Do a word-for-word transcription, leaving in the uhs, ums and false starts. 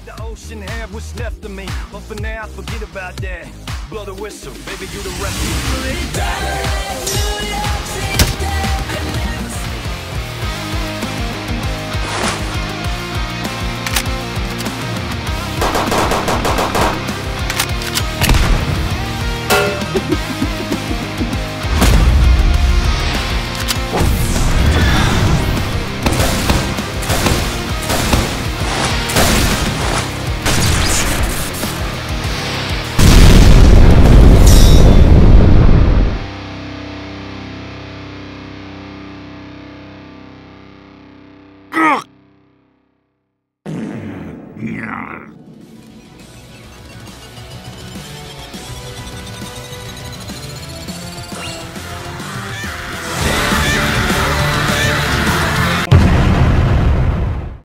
Let the ocean have what's left of me, but for now, forget about that. Blow the whistle, baby, you the Yeah.